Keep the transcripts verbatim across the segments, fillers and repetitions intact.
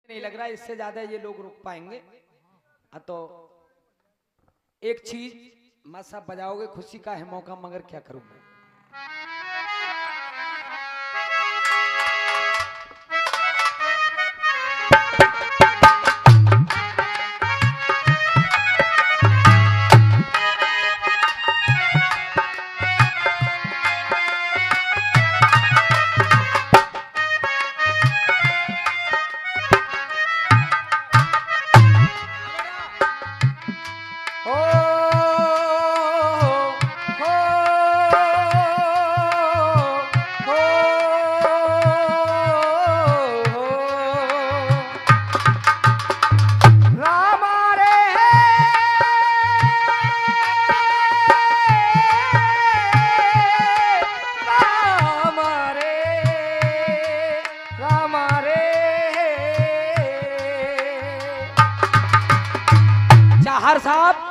नहीं लग रहा है इससे ज्यादा ये लोग रुक पाएंगे। तो एक चीज मत साहब बजाओगे, खुशी का है मौका, मगर क्या करूं मैं। चाहर साहब,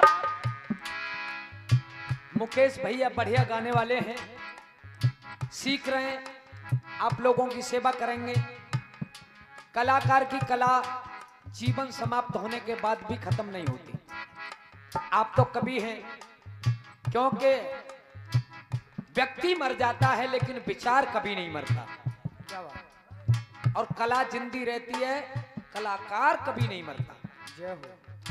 मुकेश भैया बढ़िया गाने वाले हैं, सीख रहे हैं, आप लोगों की सेवा करेंगे। कलाकार की कला जीवन समाप्त होने के बाद भी खत्म नहीं होती। आप तो कवि हैं, क्योंकि व्यक्ति मर जाता है लेकिन विचार कभी नहीं मरता, और कला जिंदी रहती है, कलाकार कभी नहीं मरता। जय हो।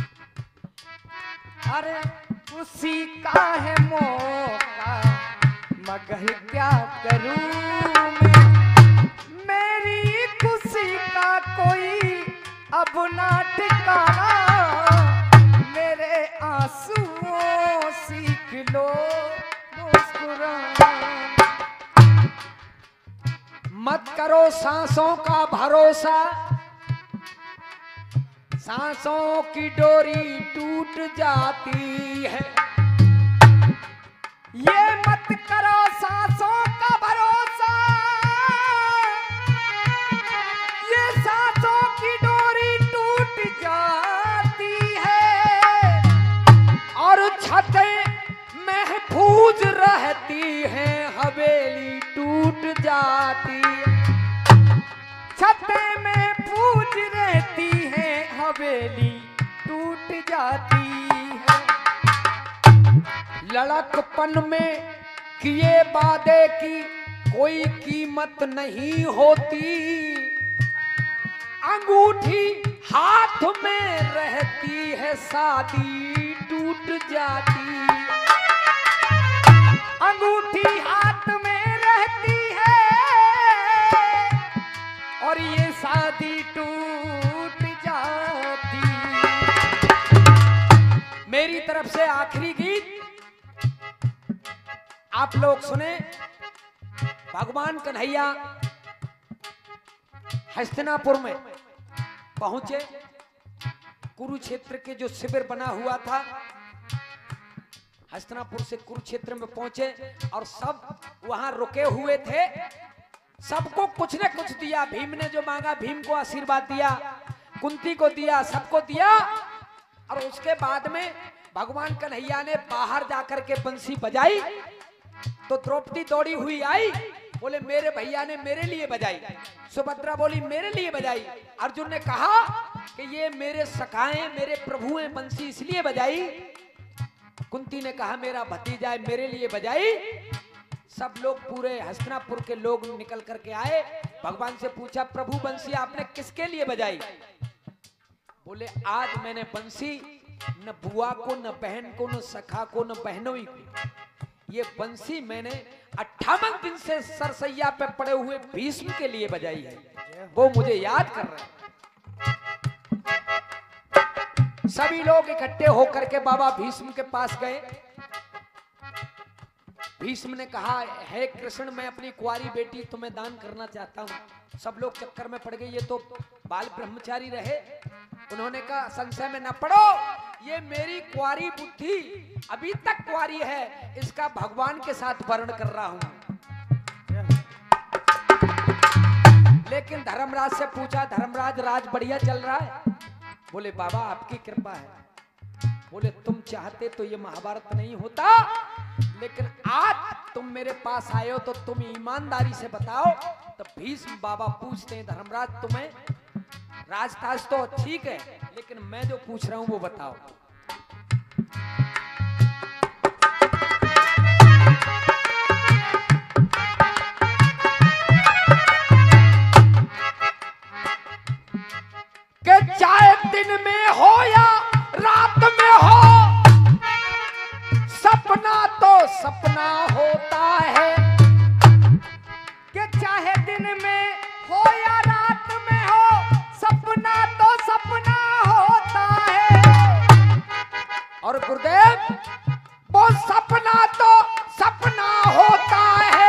अरे खुशी का है मौका, मगर क्या करूं मैं, मेरी खुशी का कोई अब ना ठिकाना, मेरे आंसुओं सीख लो मुस्कुराना। मत करो सांसों का भरोसा, सांसों की डोरी टूट जाती है। ये मत करो सांसों का भरोसा, ये सांसों की डोरी टूट जाती है, और छतें महफूज रहती हैं, हवेली टूट जाती है। छतें महफूज रहती हैं, हवेली टूट जाती है। लड़कपन में किए वादे की कोई कीमत नहीं होती, अंगूठी हाथ में रहती है, शादी टूट जाती। अंगूठी हाथ में रहती है, और ये शादी टूट जाती। मेरी तरफ से आखिरी गीत आप लोग सुने। भगवान कन्हैया हस्तिनापुर में पहुंचे, कुरुक्षेत्र के जो शिविर बना हुआ था, हस्तिनापुर से कुरुक्षेत्र में पहुंचे, और सब वहां रुके हुए थे। सबको कुछ न कुछ दिया, भीम ने जो मांगा, भीम को आशीर्वाद दिया, कुंती को दिया, सबको दिया। और उसके बाद में भगवान कन्हैया ने बाहर जाकर के बंसी बजाई, तो द्रौपदी दौड़ी हुई आई, बोले मेरे भैया ने मेरे लिए बजाई। सुभद्रा बोली मेरे लिए बजाई। अर्जुन ने कहा कि ये मेरे सखाए, मेरे प्रभु हैं, बंसी इसलिए बजाई। कुंती ने कहा मेरा भतीजा है, मेरे लिए बजाई। सब लोग, पूरे हस्तिनापुर के लोग निकल करके आए, भगवान से पूछा प्रभु बंसी आपने किसके लिए बजाई? बोले आज मैंने बंसी न बुआ को, न बहन को, न सखा को, न बहनोई को, ये बंसी मैंने अट्ठावन दिन से सरसैया पे पड़े हुए भीष्म के लिए बजाई है, वो मुझे याद कर रहे हैं। सभी लोग इकट्ठे होकर के बाबा भीष्म के पास गए। भीष्म ने कहा हे कृष्ण, मैं अपनी कुंवारी बेटी तुम्हें दान करना चाहता हूं। सब लोग चक्कर में पड़ गए, ये तो बाल ब्रह्मचारी रहे। उन्होंने कहा संशय में न पड़ो, ये मेरी कुंवारी बुद्धि अभी तक कुंवारी है, इसका भगवान के साथ वर्ण कर रहा हूं। लेकिन धर्मराज से पूछा, धर्मराज राज बढ़िया चल रहा है? बोले बाबा आपकी कृपा है। बोले तुम चाहते तो ये महाभारत नहीं होता, लेकिन आज तुम मेरे पास आए हो तो तुम ईमानदारी से बताओ। तो भीष्म बाबा पूछते हैं धर्मराज तुम्हें राज ताज तो ठीक है, लेकिन मैं जो पूछ रहा हूं वो बताओ। कि चाहे दिन में हो या रात में हो, सपना तो सपना होता है। कि चाहे दिन में हो या रात में हो, सपना तो सपना होता है। और गुरुदेव, वो सपना तो सपना होता है।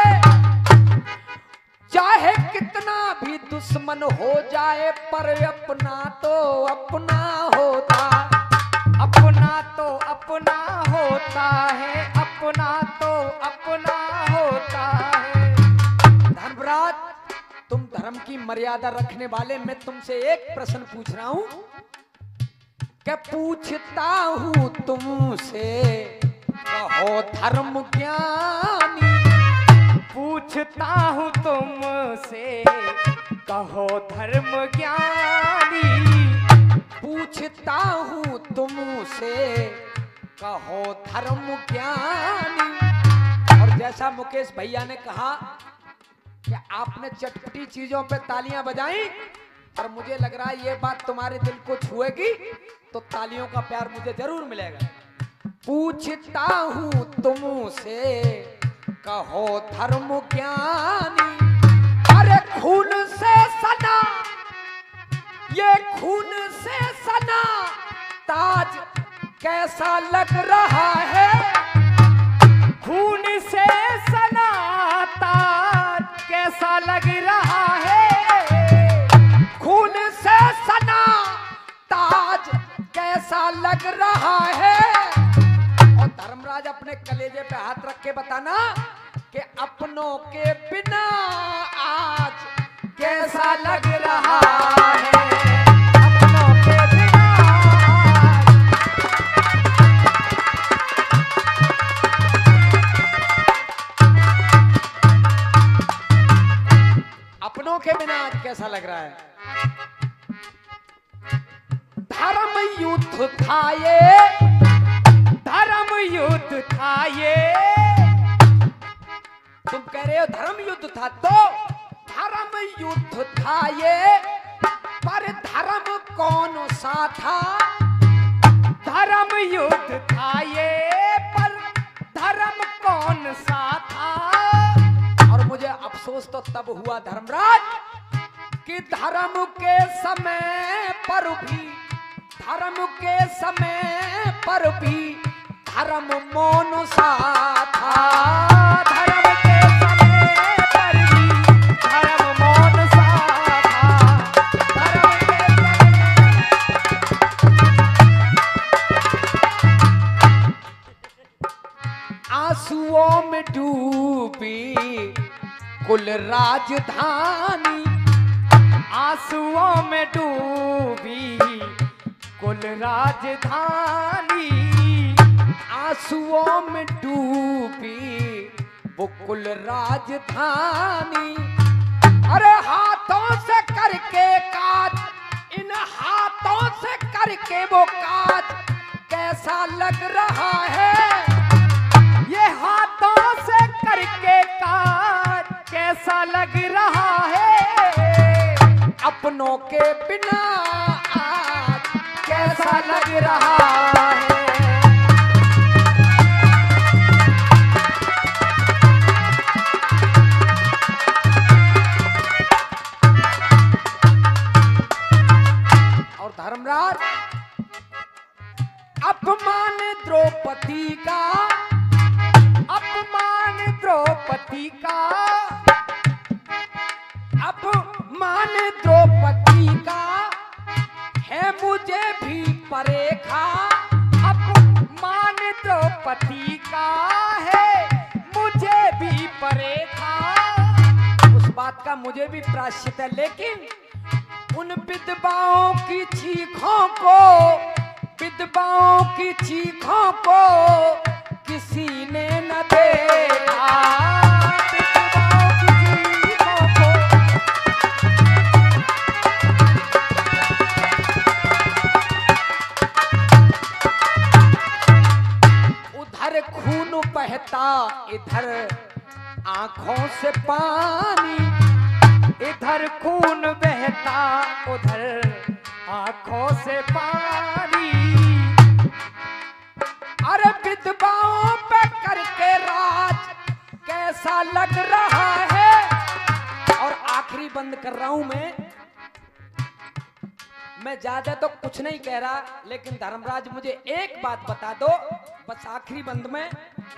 चाहे कितना भी दुश्मन हो जाए, पर अपना तो अपना होता। अपना तो अपना होता है, अपना तो अपना होता है। धर्मराज, तुम धर्म की मर्यादा रखने वाले, मैं तुमसे एक प्रश्न पूछ रहा हूं। क्या पूछता हूं तुमसे, कहो धर्म ज्ञानी। पूछता हूँ तुमसे, कहो धर्म ज्ञानी। पूछता हूँ तुमसे, कहो धर्म ज्ञानी। और जैसा मुकेश भैया ने कहा कि आपने चटपटी चीजों पे तालियां बजाई, और मुझे लग रहा है ये बात तुम्हारे दिल को छुएगी, तो तालियों का प्यार मुझे जरूर मिलेगा। पूछता हूँ तुमसे, कहो धर्म ज्ञानी। अरे खून से सना, ये खून से सना ताज कैसा लग रहा है। खून से सना ताज कैसा लग रहा है। खून से सना ताज कैसा लग रहा है। और धर्मराज, अपने कलेजे पे हाथ रख के बताना कि अपनों के बिना आज कैसा लग रहा है। अपनों के बिना अपनों के बिना आज कैसा लग रहा है। धर्म युद्ध था ये, धर्म युद्ध था ये। तुम कह रहे हो धर्म युद्ध था, तो धर्म युद्ध था ये, पर धर्म कौन सा था। धर्म युद्ध था ये, पर धर्म कौन सा था। और मुझे अफसोस तो तब हुआ धर्मराज, कि धर्म के समय पर भी, धर्म के समय पर भी धर्म मौन सा था। धर्म के समय पर भी धर्म मौन सा था। धर्म के आंसुओं में डूबी कुल राजधानी। आंसुओं में डूबी कुल राजधानी। आंसुओं में डूबी वो कुल राजधानी। अरे हाथों से करके काज, इन हाथों से करके वो काज कैसा लग रहा है। ये हाथों से करके काज कैसा लग रहा है। अपनों के बिना आज कैसा लग रहा है। और धर्मराज, अपमान द्रौपदी का, अपमान द्रौपदी का, अपमान द्रौपदी का है मुझे भी परेखा। अपमान द्रौपदी का है मुझे भी परेखा। उस बात का मुझे भी प्रायश्चित है, लेकिन उन विधवाओं की चीखों को, विधवाओं की चीखों को किसी ने न देखा। विधवाओं की चीखों को बहता इधर आंखों से पानी, इधर खून बहता उधर आंखों से पानी। अरे विधवाओं पे करके राज कैसा लग रहा है। और आखिरी बंद कर रहा हूं मैं मैं ज्यादा तो कुछ नहीं कह रहा, लेकिन धर्मराज मुझे एक बात बता दो बस आखिरी बंद में।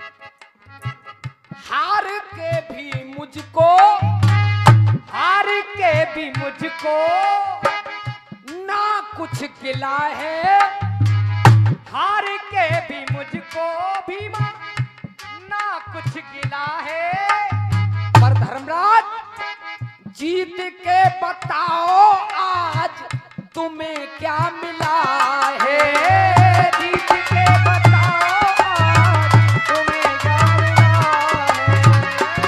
हार के भी मुझको, हार के भी मुझको ना कुछ गिला है। हार के भी मुझको भीमा ना कुछ गिला है। पर धर्मराज जीत के बताओ आज तुम्हें क्या मिला है। जीत के बताओ आज तुम्हें क्या मिला है।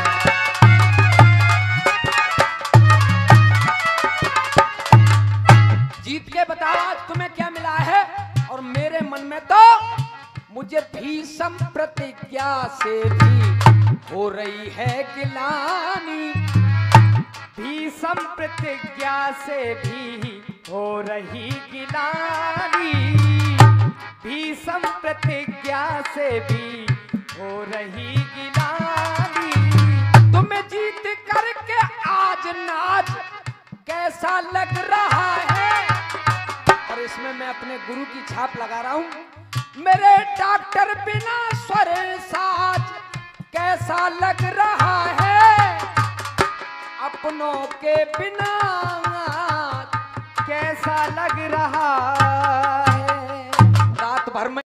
जीत के बताओ आज तुम्हें क्या मिला है। और मेरे मन में तो मुझे भीषम प्रतिज्ञा से भी हो रही है गिलानी। भीषम प्रतिज्ञा से भी हो रही गिलानी। भीषम प्रतिज्ञा से भी हो रही गिलानी। तुम्हें जीत करके आज नाच कैसा लग रहा है। और इसमें मैं अपने गुरु की छाप लगा रहा हूं। मेरे डॉक्टर बिना स्वर साज कैसा लग रहा है। अपनों के बिना कैसा लग रहा है। रात भर में